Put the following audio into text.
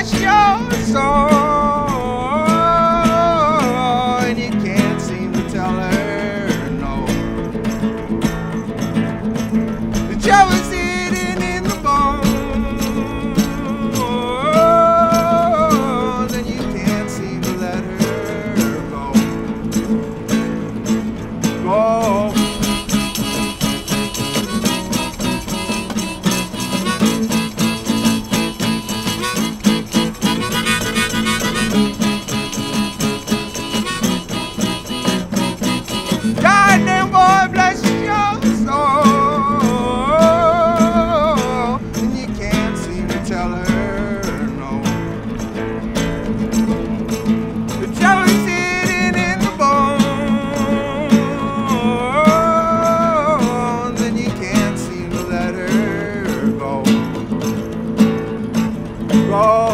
bless your soul, and you can't seem to tell her no. The trouble's hidden in the bones, and you can't seem to let her go. Go. Goddamn boy, bless your soul, and you can't seem to tell her no. The trouble's hidden in the bones, and you can't seem to let her go. Go.